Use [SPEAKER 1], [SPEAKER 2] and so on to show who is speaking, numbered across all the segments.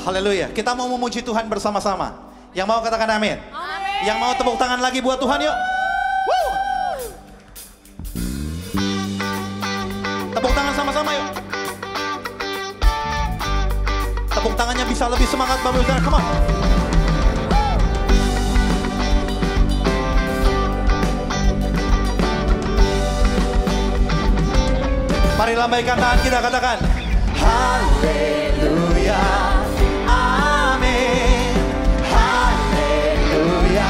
[SPEAKER 1] Haleluya. Kita mau memuji Tuhan bersama-sama. Yang mau katakan amin.
[SPEAKER 2] Amin.
[SPEAKER 1] Yang mau tepuk tangan lagi buat Tuhan yuk. Woo. Tepuk tangan sama-sama yuk. Tepuk tangannya bisa lebih semangat Bapak Ibu Saudara. Come on. Mari lambaikan tangan kita, katakan haleluya, amin, haleluya,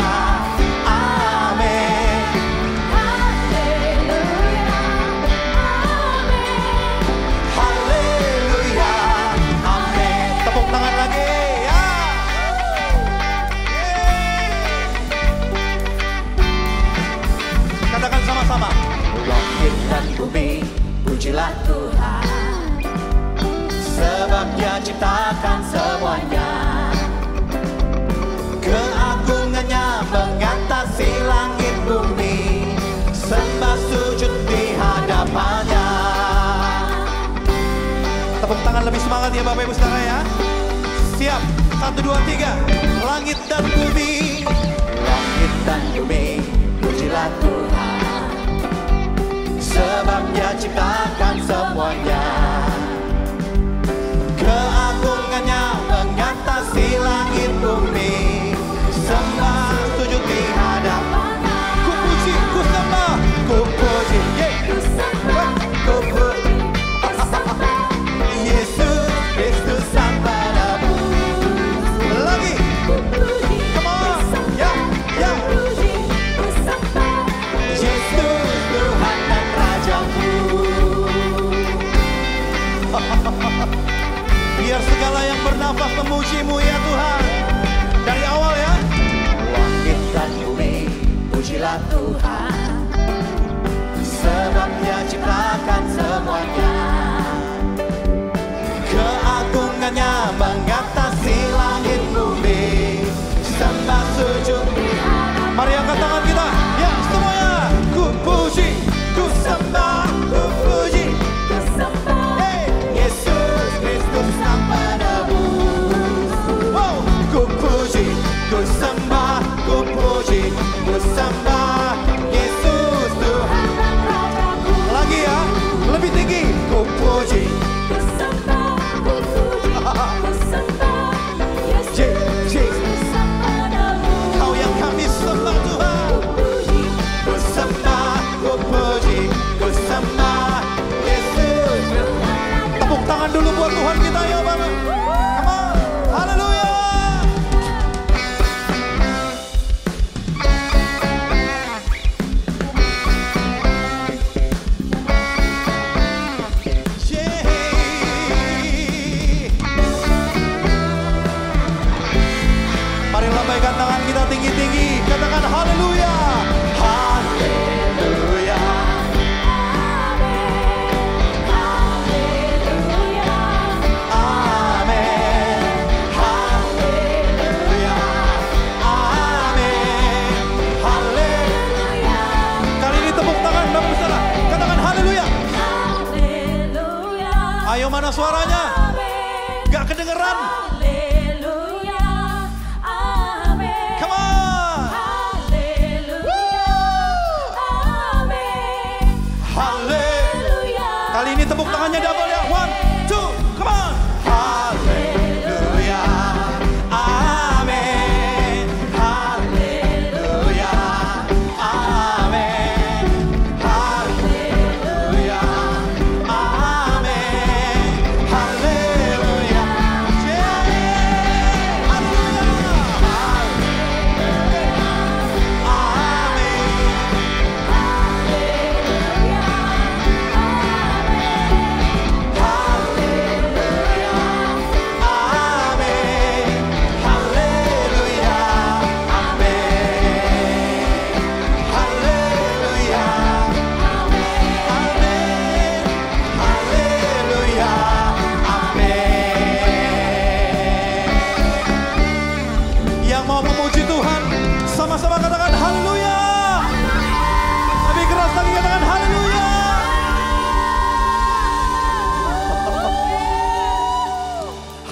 [SPEAKER 1] amin,
[SPEAKER 2] Haleluya, amin.
[SPEAKER 1] haleluya, amin. Tepuk tangan lagi ya. Katakan sama-sama. Langit dan bumi, pujilah Tuhan, sebab Dia ciptakan semuanya. Keagungannya mengatasi langit bumi, sembah sujud di hadapannya. Tepuk tangan lebih semangat ya Bapak Ibu Saudara ya. Siap, 1, 2, 3. Langit dan bumi, langit dan bumi, pujilah Tuhan, sebab Dia ciptakan semuanya. Keagungannya mengatasi langit bumi, sembah sujud di hadapannya. Ku puji, ku sembah, ku puji,
[SPEAKER 2] Ku sembah,
[SPEAKER 1] ku puji
[SPEAKER 2] ku sembah,
[SPEAKER 1] Yesus Kristus Sang Penebus. Lagi,
[SPEAKER 2] ku puji,
[SPEAKER 1] come on,
[SPEAKER 2] ku sembah,
[SPEAKER 1] ya,
[SPEAKER 2] ku puji, ku sembah.
[SPEAKER 1] Yesus Tuhan dan Rajaku.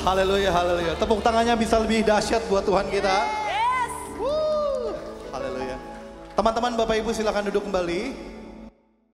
[SPEAKER 1] Haleluya, haleluya. Tepuk tangannya bisa lebih dahsyat buat Tuhan kita.
[SPEAKER 2] Yes.
[SPEAKER 1] Haleluya. Teman-teman, Bapak Ibu silakan duduk kembali.